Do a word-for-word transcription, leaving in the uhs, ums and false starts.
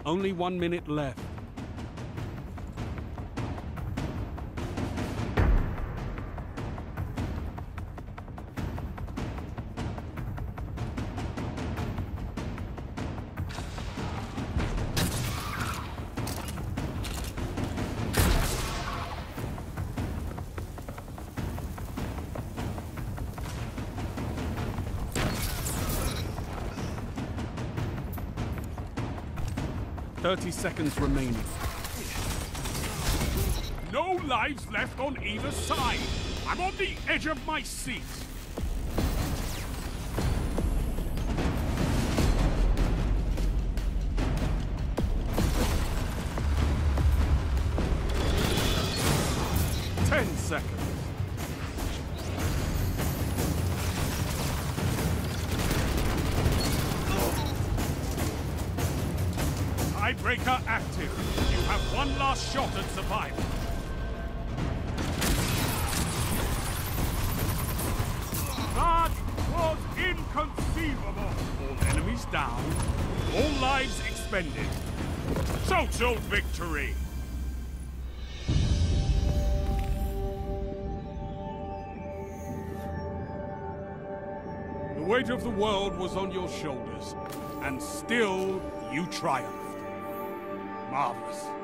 Only one minute left. Thirty seconds remaining. No lives left on either side. I'm on the edge of my seat. Ten seconds. Tiebreaker active. You have one last shot at survival. That was inconceivable. All enemies down, all lives expended. Total victory. The weight of the world was on your shoulders, and still you triumphed. Marvelous.